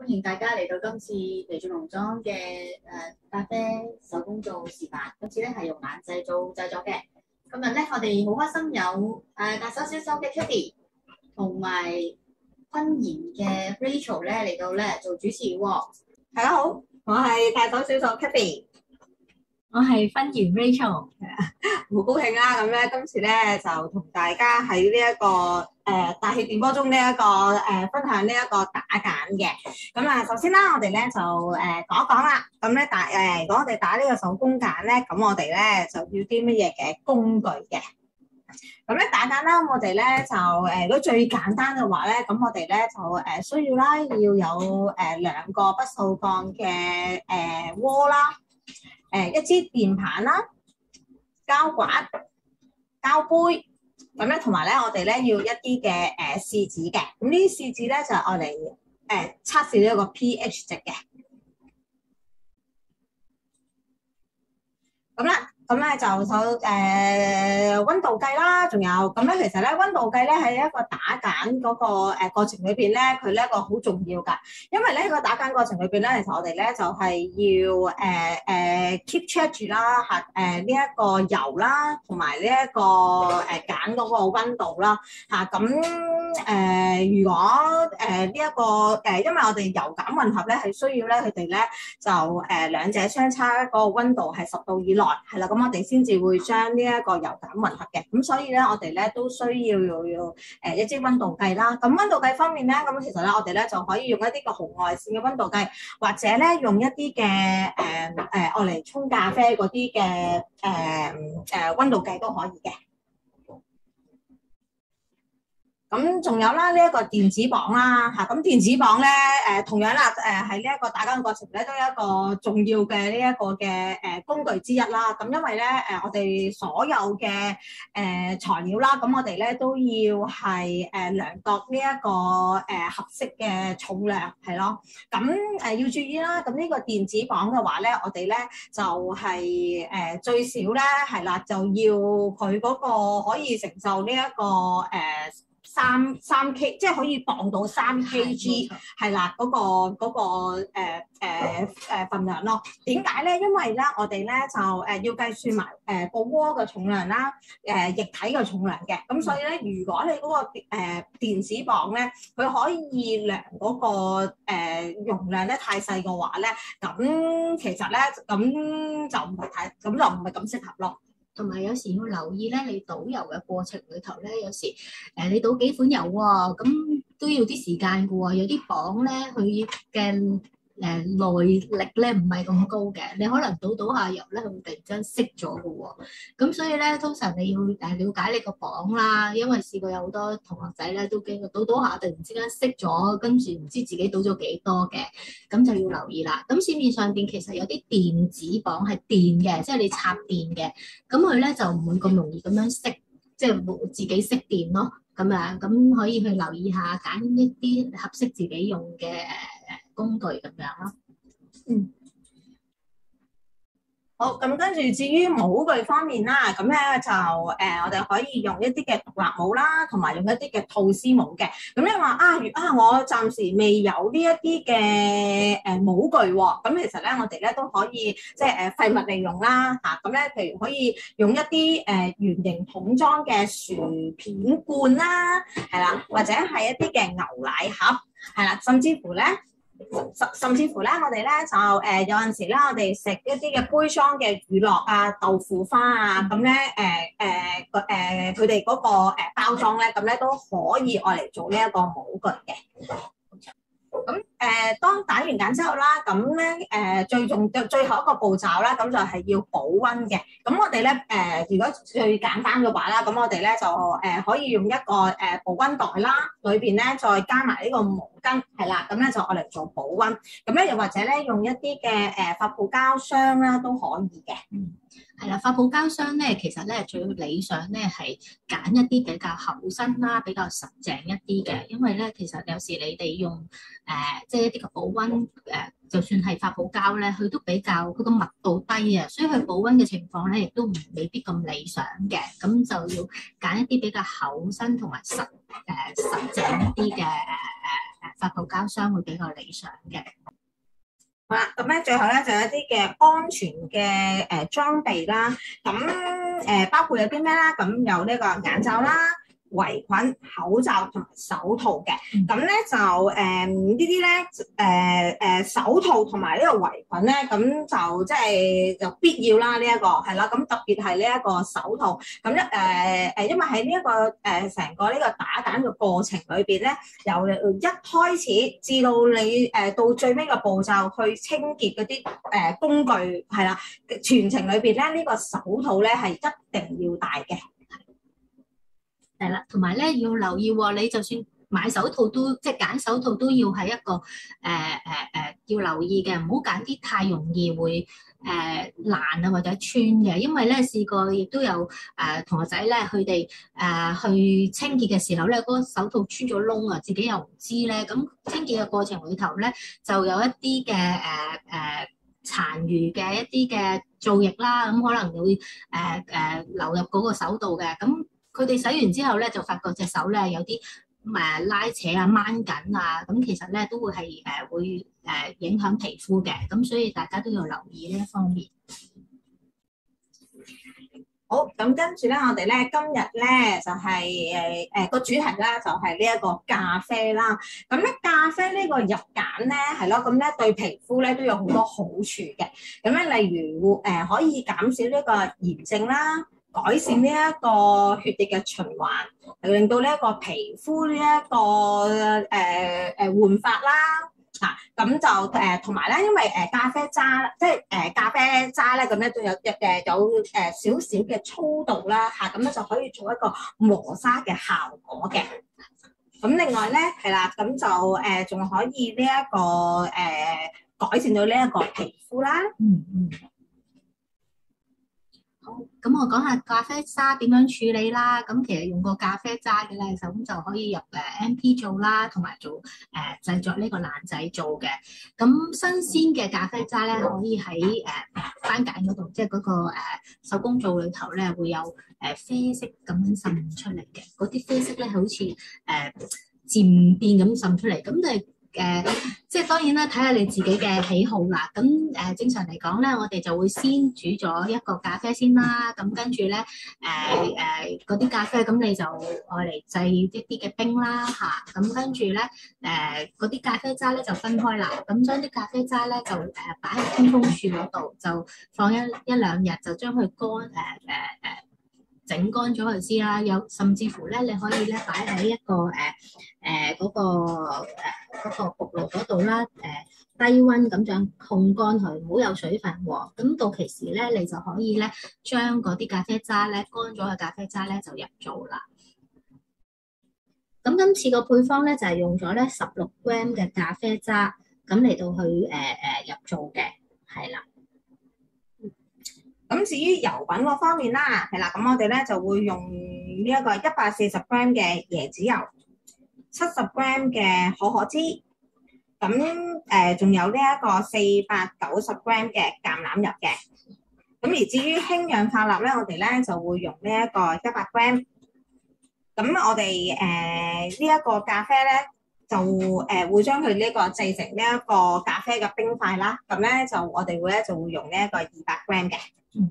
歡迎大家嚟到今次微眾農莊嘅咖啡手工做示範。今次咧係用冷製製作嘅。今日咧我哋好開心有大手小手嘅 Kitty 同埋昆妍嘅 Rachel 咧嚟到咧做主持喎。 大家好，我係大手小手 Kitty， 我係昆妍 Rachel， 好高興啦！咁咧今次咧就同大家喺呢一個大氣電波中呢一個分享呢一個打揀嘅。咁啊，首先啦，我哋咧就講一講啦。咁咧如果我哋打呢個手工揀咧，咁我哋咧就要啲乜嘢嘅工具嘅。咁咧打揀啦，我哋咧就如果最簡單嘅話咧，咁我哋咧就需要啦，要有2個不鏽鋼嘅鍋啦，一支電棒啦，膠刮、膠杯，咁咧同埋咧我哋咧要一啲嘅試紙嘅。咁呢啲試紙咧就係愛嚟測試呢一個 pH 值嘅。咁啦。咁咧就溫度計啦，仲有咁咧，其實咧溫度計咧喺一個打揀嗰個過程裏邊咧，佢呢一個好重要㗎，因為咧個打揀過程裏邊咧，其實我哋咧就係要keep check 住啦嚇呢一個油啦，同埋呢一個揀嗰個溫度啦嚇咁如果呢一個因為我哋油鹼混合咧係需要咧佢哋咧就兩者相差嗰個溫度係10度以內係啦。咁我哋先至會將呢一個油鹼混合嘅，咁所以咧我哋咧都需要一支溫度計啦。咁溫度計方面咧，咁其實咧我哋咧就可以用一啲個紅外線嘅溫度計，或者咧用一啲嘅愛嚟沖咖啡嗰啲嘅溫度計都可以嘅。咁仲有啦，呢一個電子磅啦嚇，咁電子磅咧同樣啦喺呢一個打揀過程咧都有一個重要嘅呢一個嘅工具之一啦。咁因為咧我哋所有嘅材料啦，咁我哋咧都要係量度呢一個合適嘅重量係咯。咁要注意啦，咁呢個電子磅嘅話咧，我哋咧就係最少咧係啦，就要佢嗰個可以承受呢一個3 K， 即係可以磅到3 kg 係啦，嗰個份量咯。點解咧？因為咧我哋咧就要計算埋個鍋嘅重量啦，液體嘅重量嘅。咁所以咧，如果你嗰個電子磅咧，佢可以量嗰個容量咧太細嘅話咧，咁其實咧咁就唔係咁適合咯。 同埋有時要留意咧，你倒油嘅過程裏頭咧，有時你倒幾款油喎，咁都要啲時間嘅喎。有啲磅咧，佢嘅耐力咧唔係咁高嘅，你可能倒下油咧，佢會突然間熄咗嘅喎。咁所以咧，通常你要了解你個磅啦，因為試過有好多同學仔咧都經過倒下突然之間熄咗，跟住唔知自己倒咗幾多嘅，咁就要留意啦。咁市面上邊其實有啲電子磅係電嘅，即係你插電嘅，咁佢咧就唔會咁容易咁樣熄，即係冇自己熄電咯。咁樣咁可以去留意下，揀一啲合適自己用嘅工具咁樣咯。 好，咁跟住至於模具方面啦，咁咧就我哋可以用一啲嘅獨立模啦，同埋用一啲嘅吐司模嘅。咁你話我暫時未有呢一啲嘅模具喎，咁其實咧我哋咧都可以即係廢物利用啦嚇。咁咧譬如可以用一啲圓形桶裝嘅薯片罐啦，係啦，或者係一啲嘅牛奶盒，係啦，甚至乎咧，我哋咧就有陣時咧，我哋食一啲嘅杯裝嘅乳酪啊、豆腐花啊，咁咧佢哋嗰個包裝咧，咁咧都可以愛嚟做呢一個模具嘅。咁當打完揀之後啦，咁咧最後一個步驟啦，咁就係要保溫嘅。咁我哋咧如果最簡單嘅話啦，咁我哋咧就可以用一個保溫袋啦，裏邊咧再加埋呢個毛巾，係啦，咁咧就愛嚟做保溫。咁咧又或者咧用一啲嘅發泡膠箱啦都可以嘅。 係啦，發泡膠箱咧，其實咧最理想咧係揀一啲比較厚身啦、比較實淨一啲嘅，因為咧其實有時你哋用即係一啲嘅保溫就算係發泡膠咧，佢都比較佢個密度低啊，所以佢保溫嘅情況咧亦都未必咁理想嘅，咁就要揀一啲比較厚身同埋實淨一啲嘅發泡膠箱會比較理想嘅。 好啦，咁咧最後咧就有一啲嘅安全嘅裝備啦，咁包括有啲咩啦？咁有呢個眼罩啦、圍裙、口罩同埋手套嘅。咁咧就呢啲咧手套同埋呢個圍裙咧，咁就即係就必要啦。呢一個係啦，咁特別係呢一個手套。咁因為喺呢一個成個呢個打蛋嘅過程裏邊咧，由一開始至到你到最尾嘅步驟去清潔嗰啲工具係啦，全程裏邊咧呢個手套咧係一定要戴嘅。 係啦，同埋咧要留意喎，你就算買手套都即係揀手套都要係一個要留意嘅，唔好揀啲太容易會爛啊或者穿嘅，因為咧試過亦都有同學仔咧佢哋去清潔嘅時候咧，嗰個手套穿咗窿啊，自己又唔知咧，咁清潔嘅過程裏頭咧就有一啲嘅殘餘嘅一啲嘅皂液啦，咁可能會流入嗰個手度嘅，咁佢哋洗完之後咧，就發覺隻手咧有啲拉扯啊、掹緊啊，咁其實咧都會係會影響皮膚嘅，咁所以大家都要留意呢一方面。 好，咁跟住咧，我哋咧今日咧就係個主題啦，就係呢一個咖啡啦。咁咧咖啡呢個日揀咧係咯，咁咧對皮膚咧都有好多好處嘅。咁咧例如可以減少呢個炎症啦，改善呢一個血液嘅循環，令到呢一個皮膚呢一個煥發啦。咁就同埋咧，因為咖啡渣，即係咖啡渣咧，咁咧都有少少嘅粗度啦，咁咧就可以做一個磨砂嘅效果嘅。咁另外咧係啦，咁就仲可以呢一個改善到呢一個皮膚啦。 好，咁我講下咖啡渣點樣處理啦。咁其實用過咖啡渣嘅咧，就可以入MP 做啦，同埋做製作呢個冷製做嘅。咁新鮮嘅咖啡渣咧，可以喺番梘嗰度，即係嗰個手工皂裏頭咧，會有啡色咁樣滲出嚟嘅。嗰啲啡色咧，好似漸變咁滲出嚟。咁就即係當然啦，睇下你自己嘅喜好啦。咁正常嚟講咧，我哋就會先煮咗一個咖啡先啦。咁跟住咧嗰啲咖啡，咁你就愛嚟製一啲嘅冰啦嚇。咁跟住咧嗰啲咖啡渣咧就分開啦。咁將啲咖啡渣咧就擺喺通風處嗰度，就放一兩日，就將佢整乾咗佢先啦，有甚至乎咧，你可以咧擺喺一個嗰個焗爐嗰度啦，低溫咁樣控乾佢，唔好有水分喎。咁到其時咧，你就可以咧將嗰啲咖啡渣咧乾咗嘅咖啡渣咧就入做啦。咁今次個配方咧就係用咗咧16 gram 嘅咖啡渣，咁嚟到去入做嘅，係啦。 咁至於油品嗰方面啦，係啦，咁我哋咧就會用呢一個140 gram 嘅椰子油，70 gram 嘅可可脂，咁仲有呢一個490 gram 嘅橄欖油嘅。咁而至於氫氧化鈉咧，我哋咧就會用呢一個100 gram。咁我哋呢一個咖啡咧，就會將佢呢個製成呢一個咖啡嘅冰塊啦。咁咧就我哋就會用呢一個200 gram 嘅。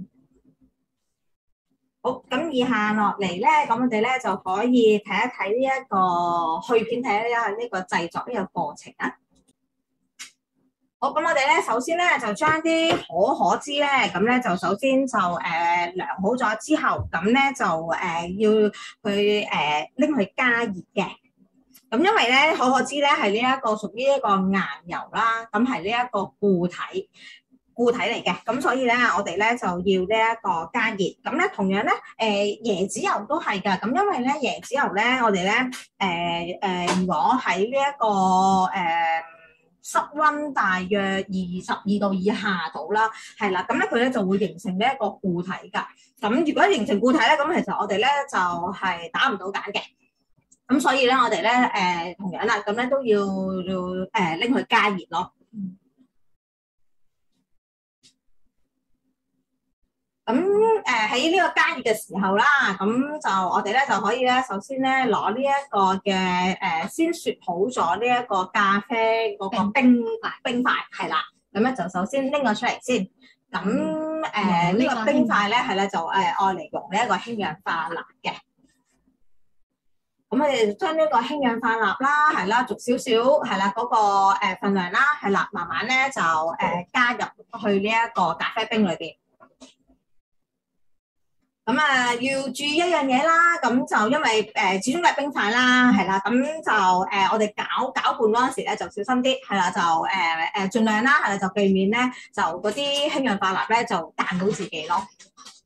好，咁以下落嚟咧，咁我哋咧就可以睇一睇呢一個去片，睇一下呢個製作呢個過程啊。好，咁我哋咧首先咧就將啲可可脂咧，咁咧就首先就量好咗之後，咁咧就要去拎去加熱嘅。咁因為咧可可脂咧係呢一個屬於一個硬油啦，咁係呢一個固體嚟嘅，咁所以咧我哋咧就要呢一個加熱。咁咧同樣咧椰子油都係㗎，咁因為咧椰子油咧我哋咧如果喺呢一個室溫大約22度以下度啦，係啦，咁咧佢咧就會形成呢一個固體㗎。咁如果形成固體咧，咁其實我哋咧就係打唔到鹼嘅。咁所以咧我哋咧同樣啦，咁咧都要拎去加熱咯。 咁喺呢個加熱嘅時候啦，咁就我哋咧就可以咧，首先咧攞呢一個嘅先雪好咗呢一個咖啡嗰個冰塊係啦，咁咧就首先拎咗出嚟先。咁呢個冰塊咧係咧就愛嚟用呢一個氫氧化鈉嘅。咁我哋將呢個氫氧化鈉啦，係啦，逐少少係啦嗰個份量啦，係啦，慢慢咧就加入去呢一個咖啡冰裏邊。咁要注意一樣嘢啦，咁就因為始終都係冰塊啦，係啦，咁就我哋攪拌嗰陣時咧就小心啲，係啦，就盡量啦，係啦，就避免咧就嗰啲氫氧化鈉咧就彈到自己咯。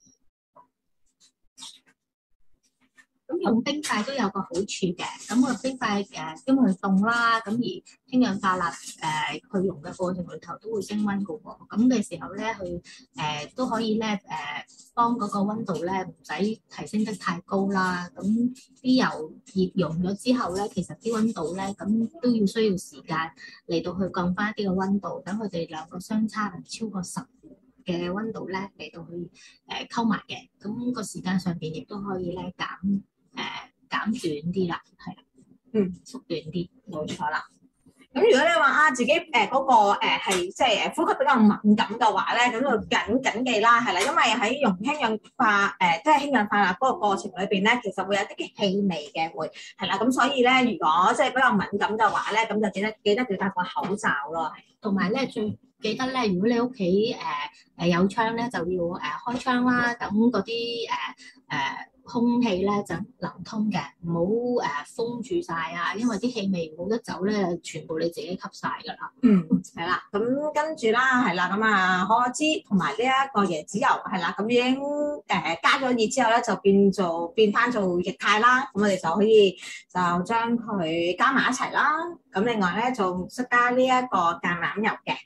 咁用冰塊都有個好處嘅，咁個冰塊因為凍啦，咁而氫氧化鈉去溶嘅過程裏頭都會升溫嘅喎，咁嘅時候咧，佢都可以咧幫嗰個溫度咧唔使提升得太高啦。咁啲油熱溶咗之後咧，其實啲溫度咧咁都要需要時間嚟到去降翻一啲嘅溫度，等佢哋兩個相差唔超過10嘅溫度咧嚟到去溝埋嘅，咁個時間上邊亦都可以咧減短啲啦，係啦，縮短啲， 冇錯啦。咁如果你話自己嗰個係即係呼吸比較敏感嘅話咧，咁就緊記啦，係啦，因為喺用氫氧化即係氫氧化鈉嗰個過程裏邊咧，其實會有啲嘅氣味嘅會係啦，咁所以咧，如果即係比較敏感嘅話咧，咁就記得要戴個口罩咯， 同埋咧最記得咧，如果你屋企有窗咧，就要開窗啦，等嗰啲空氣咧就流通嘅，唔好封住晒啊，因為啲氣味冇得走咧，全部你自己吸晒㗎啦。 係啦，咁跟住啦，係啦，咁可可脂同埋呢一個椰子油係啦，咁已經加咗熱之後咧，就變翻做液態啦，咁我哋就可以就將佢加埋一齊啦。咁另外咧，就識加呢一個橄欖油嘅。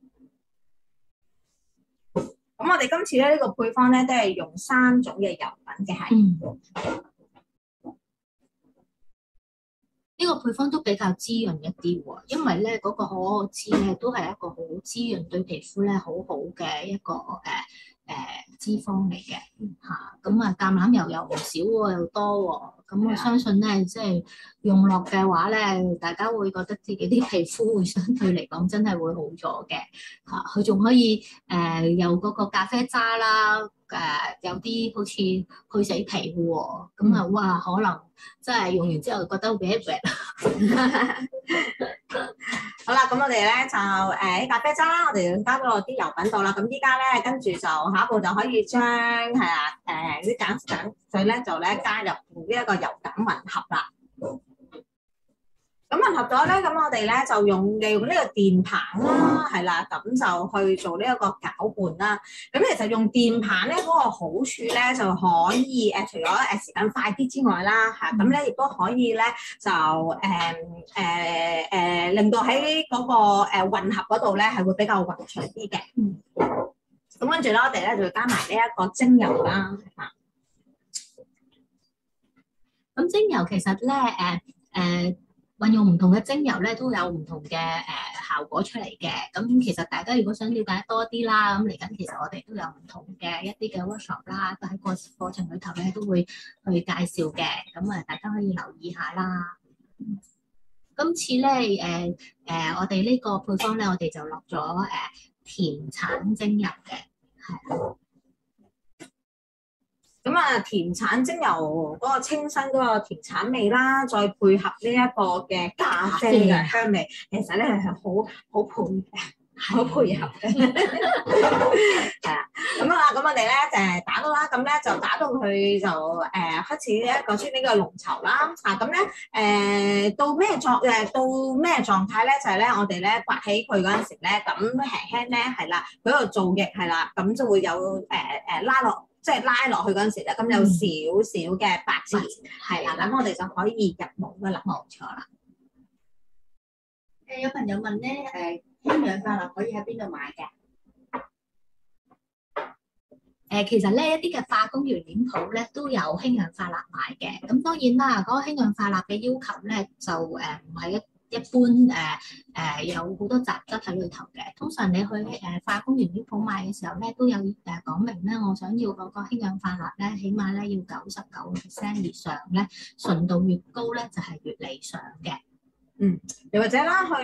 咁我哋今次咧呢個配方咧都係用3種嘅油品嘅係。 呢個配方都比較滋潤一啲喎，因為咧嗰個可可脂咧都係一個好滋潤對皮膚咧好好嘅一個脂肪嚟嘅嚇。咁橄欖油又唔少喎，又多喎。咁我相信咧，即係用落嘅話咧，大家會覺得自己啲皮膚會相對嚟講真係會好咗嘅嚇。佢仲可以有嗰個咖啡渣啦，有啲好似去死皮嘅喎。咁哇，可能真係用完之後覺得會一好啦，咁我哋咧就啲咖啡渣啦，我哋加咗落啲油品度啦。咁依家咧跟住就下一步就可以將啲鹼水咧就加入呢一個油鹼混合啦。咁混合咗咧，咁我哋咧就利用呢個電棒啦，係啦，咁就去做呢一個攪拌啦。咁其實用電棒咧嗰個好處咧就可以除咗時間快啲之外啦，嚇咁咧亦都可以咧就令到喺嗰個混合嗰度咧係會比較混隨啲嘅。咁跟住咧，我哋咧就加埋呢一個精油啦。 咁精油其實咧運用唔同嘅精油咧，都有唔同嘅效果出嚟嘅。咁其實大家如果想了解多啲啦，咁嚟緊其實我哋都有唔同嘅一啲嘅 workshop 啦，都喺個課程裏頭咧都會去介紹嘅。咁大家可以留意下啦。今次咧我哋呢個配方咧，我哋就落咗甜橙精油嘅，係。 咁甜橙精油嗰個清新嗰個甜橙味啦，再配合呢一個嘅咖啡嘅香味，其實咧係好配嘅，好配合嘅。係啦，咁我哋咧打到啦，咁咧就打到佢就開始一個出呢個濃稠啦。咁咧到咩狀態咧？就係咧我哋咧刮起佢嗰陣時咧，咁輕輕咧係啦，佢個造液係啦，咁就會有拉落。即係拉落去嗰陣時咧，咁有少少嘅白字，係啦，咁我哋就可以入模噶啦，冇錯啦。 有朋友問咧，氫氧化鈉可以喺邊度買嘅？ 其實咧一啲嘅化工原料鋪咧都有氫氧化鈉賣嘅。咁當然啦，嗰個氫氧化鈉嘅要求咧就唔係一般有好多雜質喺裏頭嘅。通常你去化工原料鋪買嘅時候咧，都有講明咧，我想要嗰個氫氧化鈉咧，起碼咧要99%以上咧，純度越高咧就係越理想嘅。 又或者啦，去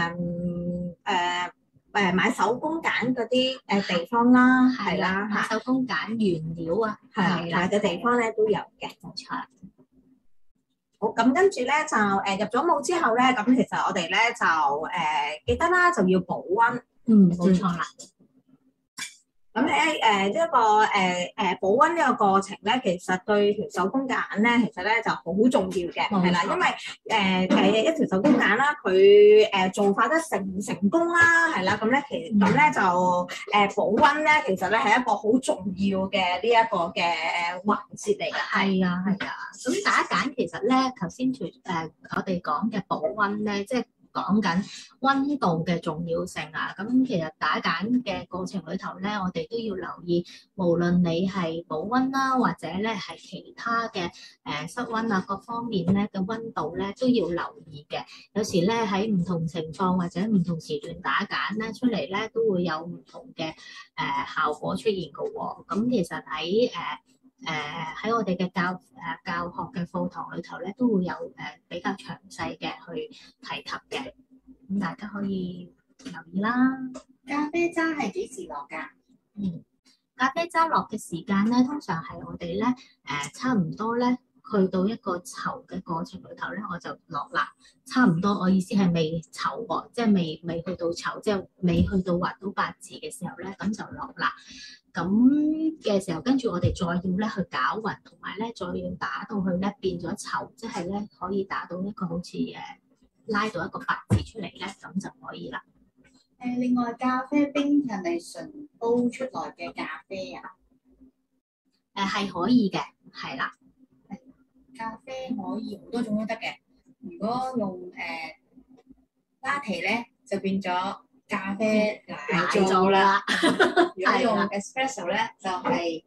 買手工揀嗰啲地方啦，係啦買手工揀原料啊， 係啦嘅地方咧都有嘅， 冇錯。 好，咁跟住咧就入咗帽之後咧，咁其實我哋咧就記得啦，就要保溫。 冇錯啦。 咁喺一個保溫呢個過程咧，其實對條手工揀咧，其實咧就好重要嘅，係啦，因為一條手工揀啦，佢做法得成唔成功啦，係啦，咁咧咁咧就保溫咧，其實咧係一個好重要嘅呢一個嘅環節嚟㗎。 係啊。咁打揀其實咧，頭先我哋講嘅保溫咧，即係講緊溫度嘅重要性啊！咁其實打揀嘅過程裏頭咧，我哋都要留意，無論你係保溫啦，或者咧係其他嘅室溫啊，各方面咧嘅溫度咧都要留意嘅。有時咧喺唔同情況或者唔同時段打揀咧出嚟咧，都會有唔同嘅效果出現嘅喎。咁其實喺我哋嘅教學嘅課堂裏頭咧，都會有比較詳細嘅去提及嘅，咁大家可以留意啦。 咖啡渣係幾時落㗎？ 咖啡渣落嘅時間咧，通常係我哋咧差唔多咧去到一個稠嘅過程裏頭咧，我就落啦。差唔多，我意思係未稠喎，即係未去到稠，即係未去到畫到八字嘅時候咧，咁就落啦。咁嘅時候，跟住我哋再要咧去攪勻，同埋咧再要打到佢咧變咗稠，即係咧可以打到一個好似拉到一個八字出嚟咧，咁就可以啦。 另外咖啡冰係咪純煲出來嘅咖啡啊？ 係可以嘅，係啦。 咖啡可以好多種都得嘅。如果用latte咧，就變咗咖啡奶做啦。如果用 espresso 咧，就係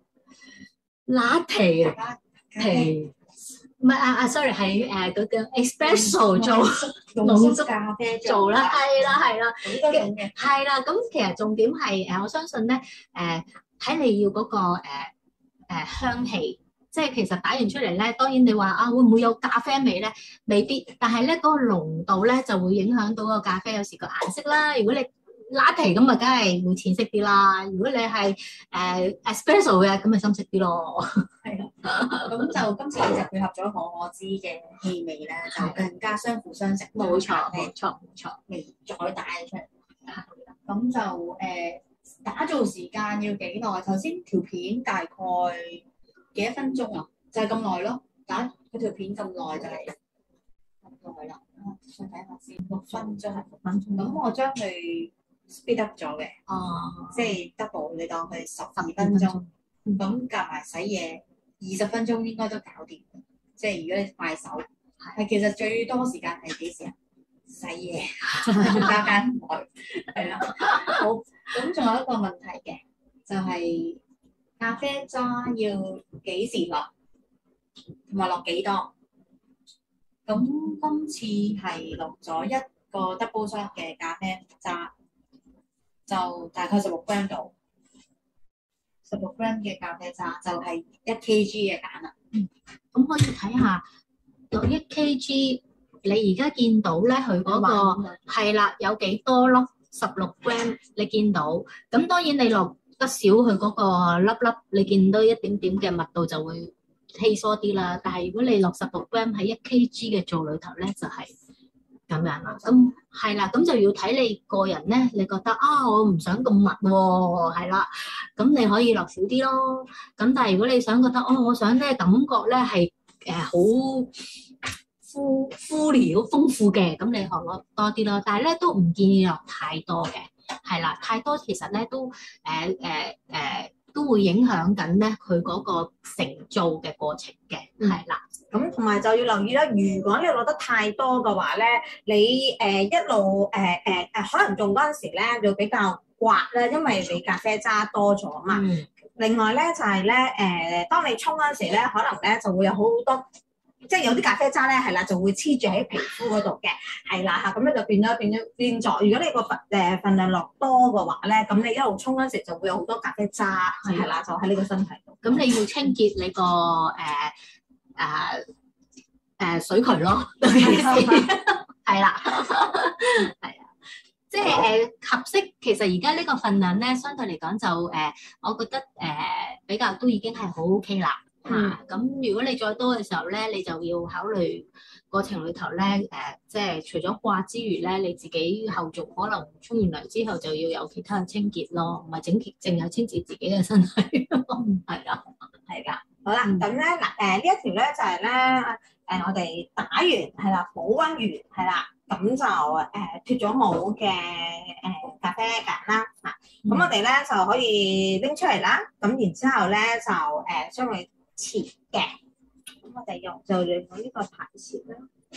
latte 啊，latte 唔係sorry 係嗰個 espresso 做濃縮咖啡做啦，係啦， 好多種嘅， 係啦。咁其實重點係我相信咧睇你要嗰個香氣。即係其實打完出嚟咧，當然你話會唔會有咖啡味咧？未必，但係咧嗰個濃度咧就會影響到個咖啡有時個顏色啦。如果你latte咁啊，梗係會淺色啲啦。如果你係espresso 嘅，咁咪深色啲咯。 係啦，咁就今次就配合咗可可脂嘅氣味咧，就更加相輔相成。 冇錯， 味再帶出嚟。咁就打造時間要幾耐？頭先條片大概幾多分鐘啊？就係咁耐咯，打嗰條片咁耐就係咁耐啦。再睇下先，6分鐘。咁我將佢 speed up 咗嘅，即係 double，你當佢12分鐘。咁夾埋洗嘢20分鐘應該都搞掂。即係如果你快手，係其實最多時間係幾時啊？洗嘢加間台，係啦。好，咁仲有一個問題嘅，就係咖啡渣要幾時落，同埋落幾多？咁今次係落咗一個 double shot 嘅咖啡渣，就大概16 gram 度。16 gram 嘅咖啡渣就係1 kg 嘅鹼啦。 咁可以睇下落1 kg， 你而家見到咧佢嗰個係啦有幾多咯？16 gram 你見到，咁當然你落得少佢嗰個粒粒，你見到一點點嘅密度就會稀疏啲啦。但係如果你落16 gram 喺1 kg 嘅做裏頭咧，就係咁樣啦。咁係啦，咁就要睇你個人咧，你覺得我唔想咁密喎，係啦，咁你可以落少啲咯。咁但係如果你想覺得我想咧感覺咧係好敷料豐富嘅，咁你可落多啲咯。但係咧都唔建議落太多嘅，係啦，太多其實咧都會影響緊咧佢嗰個成造嘅過程嘅，係啦。 咁同埋就要留意啦，如果你落得太多嘅話咧，你一路可能用嗰陣時咧就比較刮咧，因為你咖啡渣多咗嘛。另外咧就係咧當你沖嗰陣時咧，可能咧就會有好多即係有啲咖啡渣咧，係啦，就會黐住喺皮膚嗰度嘅，係啦嚇，咁咧就變咗。如果你個份量落多嘅話咧，咁你一路沖嗰陣時就會有好多咖啡渣，係啦，就喺你個身體度。 咁你要清潔你個水渠咯，係啦，係啊，即係合適。其實而家呢個份量咧，相對嚟講就我覺得比較都已經係好 OK 啦。咁如果你再多嘅時候咧，你就要考慮過程裏頭咧，即係除咗掛之餘咧，你自己後續可能沖完涼之後就要有其他嘅清潔咯，唔係淨係清潔自己嘅身體。係啦， 係㗎。好啦，咁咧嗱，呢一條咧就係咧，我哋打完係啦，保溫完係啦，咁就脫咗帽嘅咖啡揀啦嚇，咁我哋咧就可以拎出嚟啦，咁然之後咧就將佢切嘅，咁我哋就用呢個排切啦，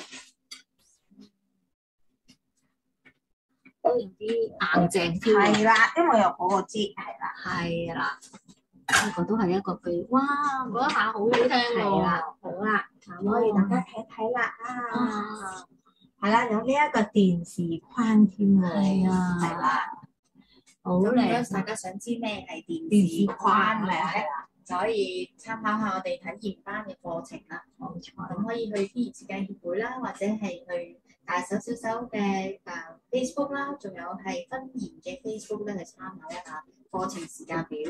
都有啲硬淨啲。 係啦，因為有嗰個枝，係啦， 係啦。呢個都係一個句，哇！嗰一下好好聽喎。 係啦，好啦，可以大家睇睇啦啊，係啦，有呢一個電視框添喎， 係啊， 係啦， 好咁如果靚。 大家想知咩係電電視視框框咧， 係啦， 就可以參考下我哋體驗班嘅課程啦。 冇錯。 咁可以去天然設計協會啦，或者係去大手小手嘅Facebook 啦，仲有係分研嘅 Facebook 咧，去參考一下課程時間表。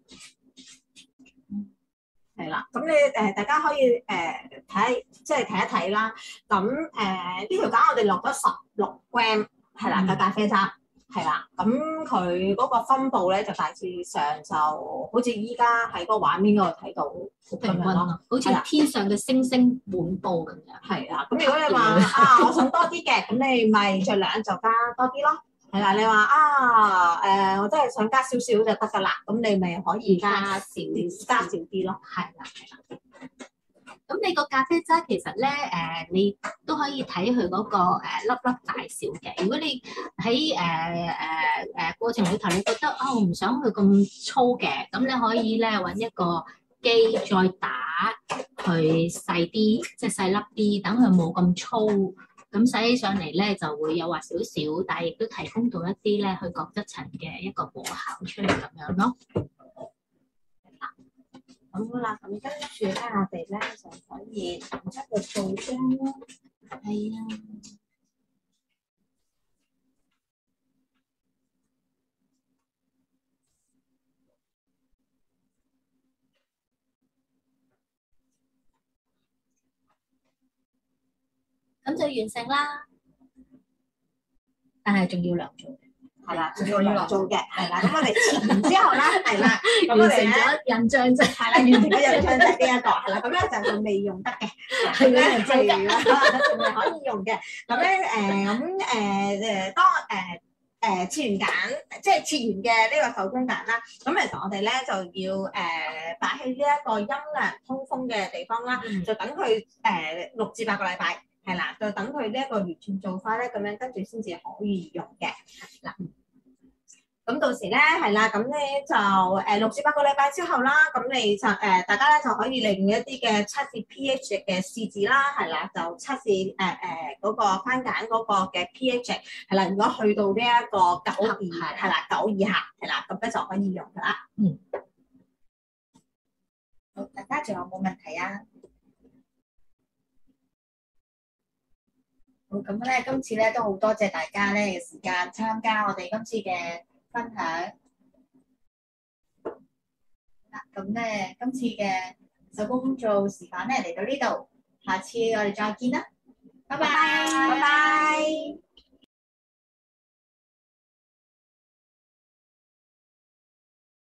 係啦，咁你大家可以即係睇一睇啦。咁呢條架我哋落咗16g 係啦嘅咖啡渣，係啦。咁佢嗰個分佈咧就大致上就好似依家喺個畫面嗰度睇到好平均咯，好似天上嘅星星滿布咁樣。 係啦，咁如果你話我想多啲嘅，咁你咪盡量就加多啲咯。係啦，你話我真係想加少少就得㗎啦，咁你咪可以加少啲咯。係啦，係啦。 咁你個咖啡渣其實咧，你都可以睇佢嗰個粒粒大小嘅。如果你喺過程裏頭，你覺得我唔想佢咁粗嘅，咁你可以咧揾一個機再打佢細啲，即係細粒啲，等佢冇咁粗。咁洗起上嚟咧就會有滑少少，但係亦都提供到一啲咧去角質層嘅一個果效出嚟咁樣咯。 咁好啦，咁跟住咧，我哋咧就可以出個做漿咯。 係啊。咁就完成啦，但係仲要量做， 係啦，仲要量做嘅，係啦。咁我哋切完之後咧，係啦，咁我完成哋咧咗印章啫， 係啦，完成咗印章就係呢一個，係啦。咁咧就仲未用得嘅，係咧仲未可以用嘅。咁咧當切完揀，即係切完嘅呢個手工揀啦。咁其實我哋咧就要擺喺呢一個陰涼通風嘅地方啦，就等佢6至8個禮拜。係啦，就等佢呢一個完全做花咧，咁樣跟住先至可以用嘅。嗱，咁到時咧係啦，咁咧就6至8個禮拜之後啦，咁你就大家咧就可以利用一啲嘅測試 pH 嘅試紙啦，係啦，就測試嗰個番梘嗰個嘅 pH 係啦，如果去到呢一個9係啦9以下係啦，咁咧就可以用㗎啦。 好，大家仲有冇問題啊？好，咁咧，今次咧都好多謝大家咧嘅時間參加我哋今次嘅分享。嗱，咁咧今次嘅手工做示範咧嚟到呢度，下次我哋再見啦，拜拜， 拜拜。